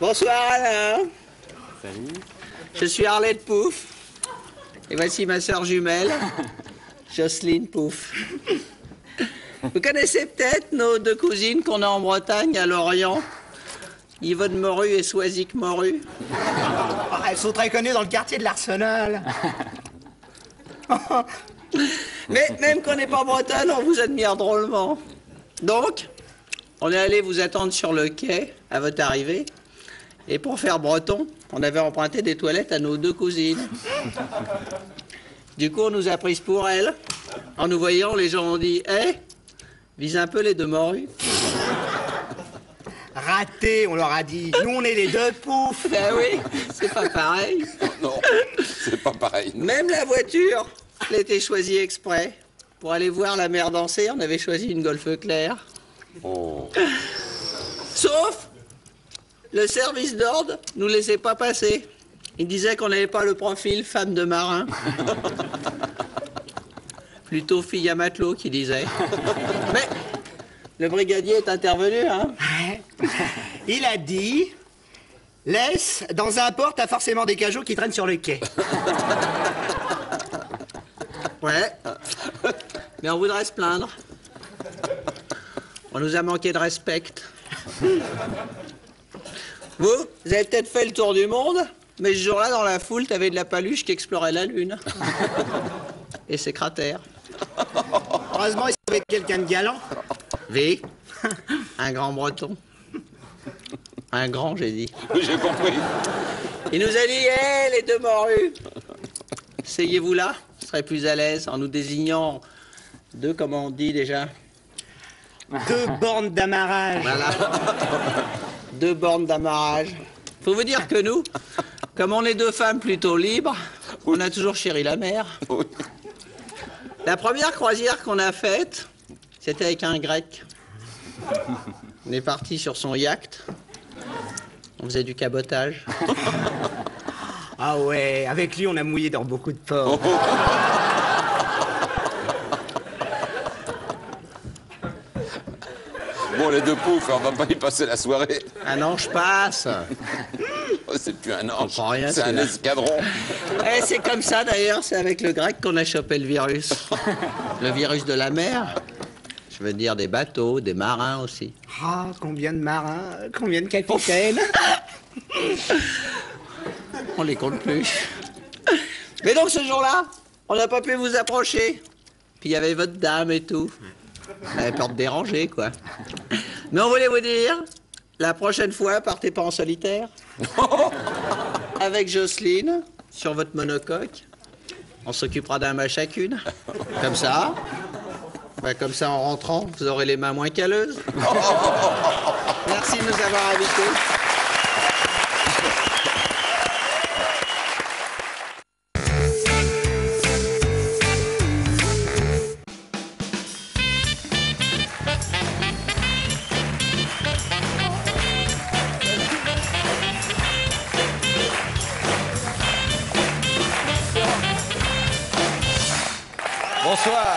Bonsoir Alain. Salut. Je suis Arlette Pouf. Et voici ma sœur jumelle, Jocelyne Pouf. Vous connaissez peut-être nos deux cousines qu'on a en Bretagne, à Lorient, Yvonne Morue et Soisic Morue. Elles sont très connues dans le quartier de l'Arsenal. Mais même qu'on n'est pas bretonne, on vous admire drôlement. Donc, on est allé vous attendre sur le quai à votre arrivée. Et pour faire breton, on avait emprunté des toilettes à nos deux cousines. Du coup, on nous a prises pour elles. En nous voyant, les gens ont dit « Eh, vise un peu les deux morues. » Raté, on leur a dit. Nous, on est les deux poufs. Ben oui, c'est pas pareil. Non, c'est pas pareil. Non. Même la voiture, elle était choisie exprès. Pour aller voir la mer danser, on avait choisi une Golf claire. Oh. Sauf, le service d'ordre nous laissait pas passer. Il disait qu'on n'avait pas le profil femme de marin. Plutôt fille à matelot, qui disait. Mais le brigadier est intervenu, hein. Il a dit... Laisse, dans un port, t'as forcément des cajots qui traînent sur le quai. Ouais. Mais on voudrait se plaindre. On nous a manqué de respect. Vous avez peut-être fait le tour du monde, mais ce jour-là, dans la foule, t'avais de la paluche qui explorait la Lune. Et ses cratères. Heureusement, il y avait quelqu'un de galant. V. Un grand breton. Un grand, j'ai dit. Oui, j'ai compris. Il nous a dit, hé, les deux morues, asseyez-vous là, vous serez plus à l'aise en nous désignant deux, comment on dit déjà? Deux bornes d'amarrage. Voilà. Deux bornes d'amarrage. Faut vous dire que nous, comme on est deux femmes plutôt libres, on a toujours chéri la mer. Oui. La première croisière qu'on a faite, c'était avec un Grec. On est parti sur son yacht. On faisait du cabotage. Ah ouais, avec lui, on a mouillé dans beaucoup de ports. Bon, les deux poufs, on va pas y passer la soirée. Un ange passe. Oh, c'est plus un ange, comprend rien, c'est un celui-là. escadron. Et c'est comme ça d'ailleurs, c'est avec le Grec qu'on a chopé le virus. Le virus de la mer. Je veux dire des bateaux, des marins aussi. Ah, combien de marins, combien de capitaines. On les compte plus. Mais donc ce jour-là, on n'a pas pu vous approcher. Puis il y avait votre dame et tout. On avait peur de déranger, quoi. Mais on voulait vous dire, la prochaine fois, partez pas en solitaire. Avec Jocelyne, sur votre monocoque. On s'occupera d'un mât chacune. Comme ça. Ben, comme ça, en rentrant, vous aurez les mains moins calleuses. Merci de nous avoir invités. Bonsoir.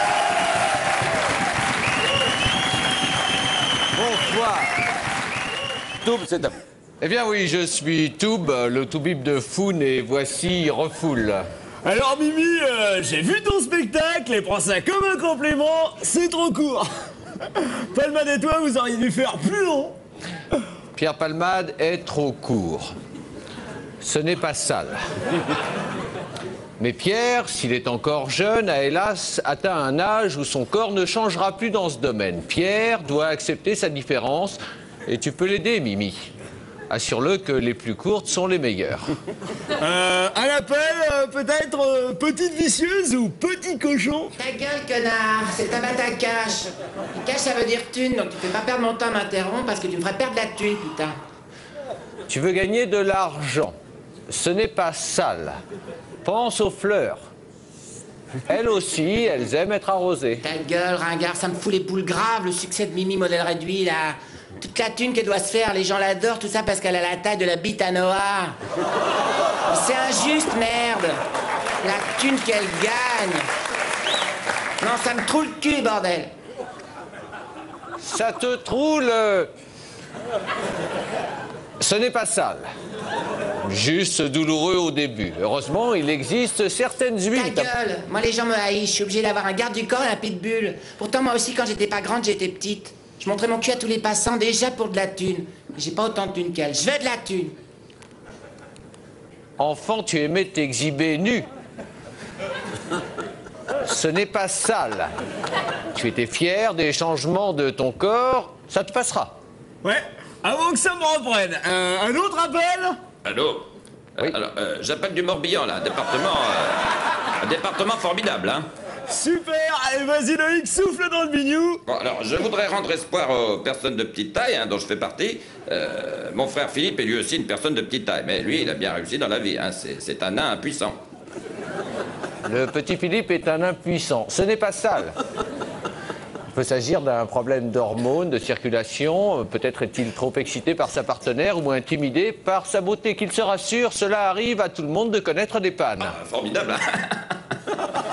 Bonsoir. Toub, c'est un... Eh bien oui, je suis Toub, le toubib de Foun, et voici Refoule. Alors Mimi, j'ai vu ton spectacle et prends ça comme un complément, c'est trop court. Palmade et toi, vous auriez dû faire plus long. Pierre Palmade est trop court. Ce n'est pas sale. Mais Pierre, s'il est encore jeune, a hélas atteint un âge où son corps ne changera plus dans ce domaine. Pierre doit accepter sa différence et tu peux l'aider, Mimi. Assure-le que les plus courtes sont les meilleures. Un appel, peut-être petite vicieuse ou petit cochon. Ta gueule, connard, c'est ta batte à cash. Cash, ça veut dire thune, donc tu fais pas perdre mon temps à m'interrompre parce que tu me ferais perdre la thune, putain. Tu veux gagner de l'argent. Ce n'est pas sale. Pense aux fleurs. Elles aussi, elles aiment être arrosées. Ta gueule, ringard, ça me fout les poules graves, le succès de Mimi modèle réduit, là. Toute la thune qu'elle doit se faire, les gens l'adorent, tout ça parce qu'elle a la taille de la bite à Noah. Mais c'est injuste, merde. La thune qu'elle gagne. Non, ça me troue le cul, bordel. Ça te troule. Ce n'est pas sale. Juste douloureux au début. Heureusement, il existe certaines huiles. Ta gueule. Moi, les gens me haïssent. Je suis obligée d'avoir un garde du corps et un pitbull. Pourtant, moi aussi, quand j'étais pas grande, j'étais petite. Je montrais mon cul à tous les passants, déjà pour de la thune. Mais j'ai pas autant de thune qu'elle. Je veux de la thune. Enfant, tu aimais t'exhiber nu. Ce n'est pas sale. Tu étais fier des changements de ton corps. Ça te passera. Ouais, avant que ça me reprenne. Un autre appel? Allô? Oui. Alors, j'appelle du Morbihan, là, un département formidable, hein. Super. Allez, vas-y, Loïc, souffle dans le bignou. Bon, alors, je voudrais rendre espoir aux personnes de petite taille, hein, dont je fais partie. Mon frère Philippe est lui aussi une personne de petite taille, mais lui, il a bien réussi dans la vie, hein. C'est un nain impuissant. Le petit Philippe est un impuissant. Ce n'est pas sale. Il peut s'agir d'un problème d'hormones, de circulation. Peut-être est-il trop excité par sa partenaire ou intimidé par sa beauté. Qu'il se rassure, cela arrive à tout le monde de connaître des pannes. Formidable, hein.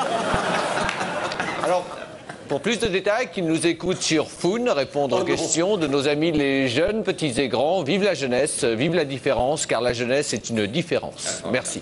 Alors, pour plus de détails, qu'ils nous écoutent sur Foun, répondre aux questions de nos amis les jeunes, petits et grands. Vive la jeunesse, vive la différence, car la jeunesse est une différence. Merci.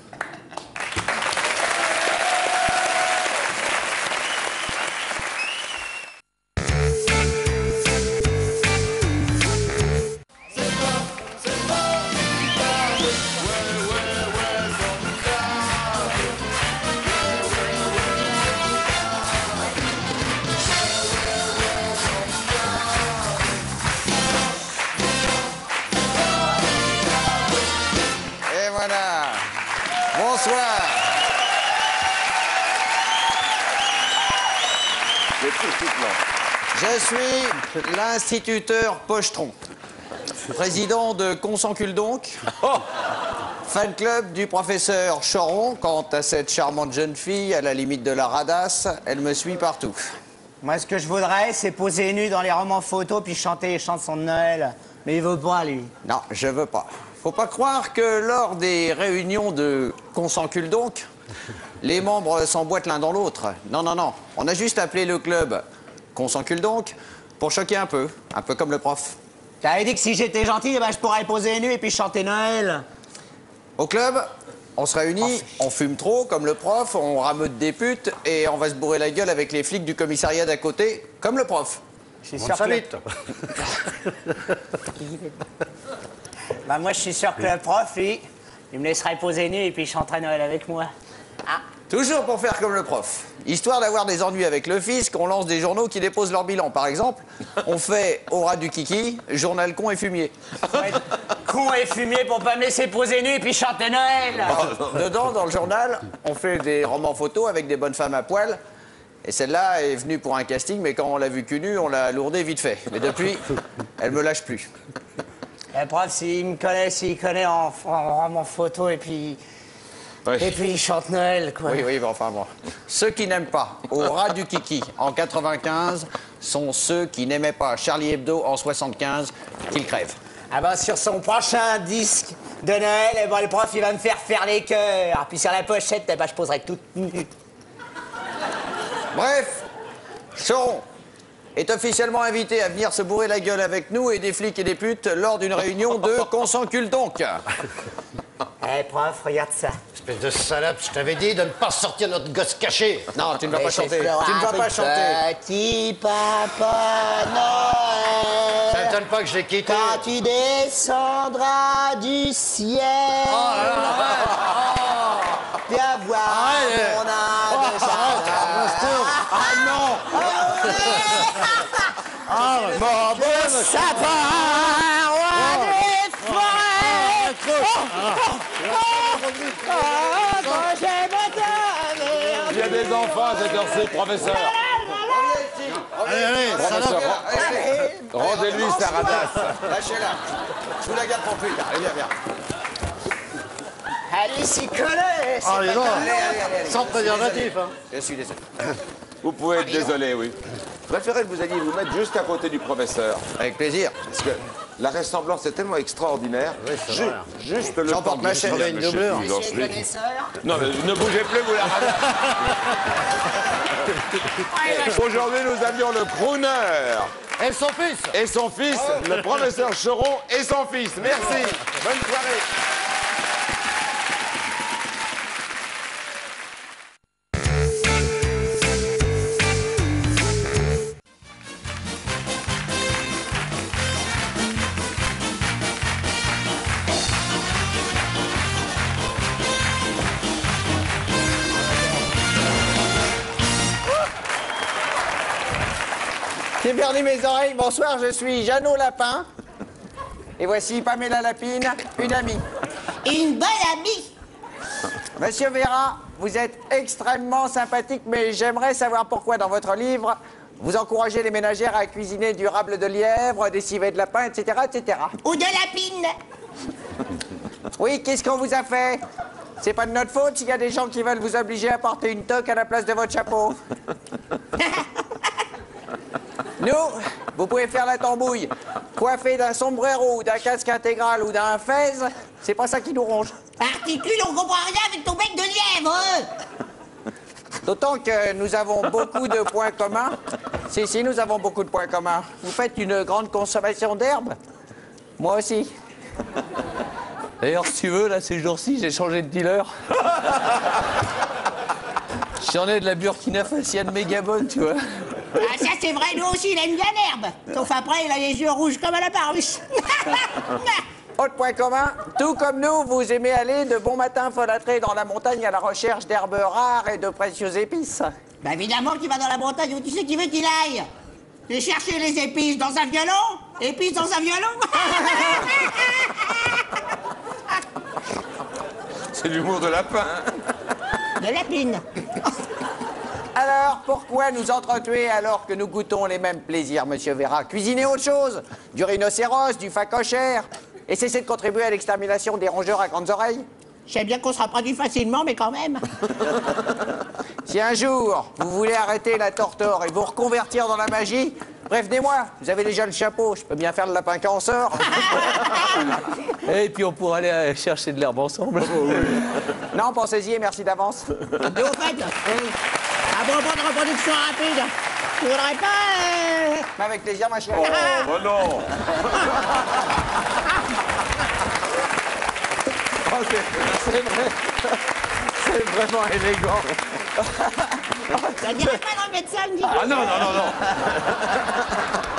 Et voilà. Bonsoir. Je suis l'instituteur Pochetron, président de Consancule donc, fan club du professeur Choron. Quant à cette charmante jeune fille, à la limite de la radasse, elle me suit partout. Moi, ce que je voudrais, c'est poser nu dans les romans photos puis chanter les chansons de Noël. Mais il veut pas, lui. Non, je veux pas. Faut pas croire que lors des réunions de Consancule donc, les membres s'emboîtent l'un dans l'autre. Non, non, non. On a juste appelé le club Consancule donc pour choquer un peu comme le prof. T'avais dit que si j'étais gentil, eh ben, je pourrais poser nu et puis chanter Noël. Au club, on se réunit, on fume trop comme le prof, on rameute des putes et on va se bourrer la gueule avec les flics du commissariat d'à côté comme le prof. Je suis sûr que... Bah moi, je suis sûr que le prof, lui, il me laisserait poser nu et puis il chanterait Noël avec moi. Ah. Toujours pour faire comme le prof. Histoire d'avoir des ennuis avec le fisc, on lance des journaux qui déposent leur bilan. Par exemple, on fait au ras du kiki, journal con et fumier. Ouais, con et fumier pour pas me laisser poser nu et puis chanter Noël. Dedans, dans le journal, on fait des romans photos avec des bonnes femmes à poil. Et celle-là est venue pour un casting, mais quand on l'a vue cul nu, on l'a lourdée vite fait. Mais depuis, elle me lâche plus. Le prof, s'il connaît en roman photo et puis... Oui. Et puis il chante Noël, quoi. Oui, bon, enfin bon. Ceux qui n'aiment pas au ras du kiki en 95 sont ceux qui n'aimaient pas Charlie Hebdo en 75, qu'ils crèvent. Ah ben sur son prochain disque de Noël, eh ben, le prof il va me faire les cœurs. Puis sur la pochette, eh ben, je poserai toute nue. Bref, Choron est officiellement invité à venir se bourrer la gueule avec nous et des flics et des putes lors d'une réunion de Consancule donc. Eh prof, regarde ça. Espèce de salope, je t'avais dit de ne pas sortir notre gosse caché. Non, tu ne vas pas chanter. Flora, Tu ne vas pas chanter. Petit papa Noël. Ça m'étonne pas que je l'ai quitté. Quand tu descendras du ciel. Viens voir mon âme de jardin. Ah non. Mon beau sapin, roi des forêts. Quand j'aime ta mère. Il y a des enfants à cette heure-ci, professeur. Allez, Professeur, rendez-lui sa radasse. Lâchez-la. Je vous la garde pour plus tard. Allez, viens. Allez, s'y coller. allez, non. Allez. Sans préservatif, hein. Je suis désolé. Vous pouvez être désolé, oui. Je préférais que vous alliez vous mettre juste à côté du professeur. Avec plaisir. Parce que La ressemblance est tellement extraordinaire. Oui, c'est vrai. Juste le J'emporte temps ma de chaîne, dire, une monsieur doublure. Fisancelli. Non, mais ne bougez plus, vous la ramassez. Aujourd'hui, nous avions le crooner Et son fils. et son fils, le professeur Choron et son fils. Merci. Bonne soirée. J'ai perdu mes oreilles. Bonsoir, je suis Jeannot Lapin. Et voici Pamela Lapine, une amie. Une bonne amie. Monsieur Vera, vous êtes extrêmement sympathique, mais j'aimerais savoir pourquoi dans votre livre, vous encouragez les ménagères à cuisiner du rable de lièvre, des civets de lapin, etc., etc. Ou de lapine. Oui, qu'est-ce qu'on vous a fait? C'est pas de notre faute s'il y a des gens qui veulent vous obliger à porter une toque à la place de votre chapeau. Nous, vous pouvez faire la tambouille. Coiffé d'un sombrero ou d'un casque intégral ou d'un fez, c'est pas ça qui nous ronge. Particule, on comprend rien avec ton bec de lièvre. D'autant que nous avons beaucoup de points communs. Si, nous avons beaucoup de points communs. Vous faites une grande consommation d'herbe? Moi aussi. D'ailleurs, si tu veux, là, ces jours-ci, j'ai changé de dealer. J'en ai de la burkina-facienne méga bonne, tu vois. Ah, ça c'est vrai, nous aussi, il aime bien l'herbe. Sauf après, il a les yeux rouges comme à la Parusse. Autre point commun, tout comme nous, vous aimez aller de bon matin folâtrer dans la montagne à la recherche d'herbes rares et de précieuses épices. Bah évidemment qu'il va dans la Bretagne où tu sais qu'il veut qu'il aille. Et chercher les épices dans un violon, épices dans un violon. C'est l'humour de lapin. De lapine. Alors, pourquoi nous entretuer alors que nous goûtons les mêmes plaisirs, monsieur Vera? Cuisiner autre chose, du rhinocéros, du phacochère, et cesser de contribuer à l'extermination des rongeurs à grandes oreilles. Je sais bien qu'on sera produit facilement, mais quand même. Si un jour, vous voulez arrêter la torture et vous reconvertir dans la magie, prévenez-moi, vous avez déjà le chapeau, je peux bien faire le lapin qui en sort. Et puis on pourra aller chercher de l'herbe ensemble. Non, pensez-y et merci d'avance. Et au fait, à propos de reproduction rapide, tu voudrais pas... Avec plaisir, ma chérie. Oh non. Oh, c'est vraiment élégant. Ça dirait pas dans le médecin, me dit. Ah non, non, non, non.